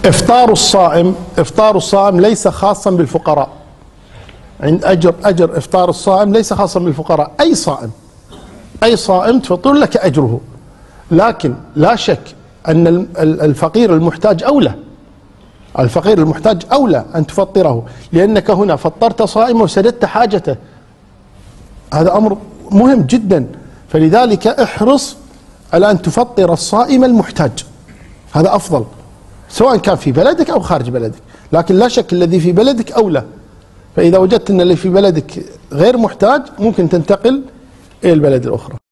إفطار الصائم ليس خاصا بالفقراء. عند أجر إفطار الصائم ليس خاصا بالفقراء. أي صائم تفطر لك أجره، لكن لا شك أن الفقير المحتاج أولى. الفقير المحتاج أولى أن تفطره، لأنك هنا فطرت صائما وسددت حاجته. هذا أمر مهم جدا، فلذلك احرص على أن تفطر الصائم المحتاج، هذا أفضل، سواء كان في بلدك أو خارج بلدك. لكن لا شك الذي في بلدك أولى، فإذا وجدت أن اللي في بلدك غير محتاج ممكن تنتقل إلى البلد الأخرى.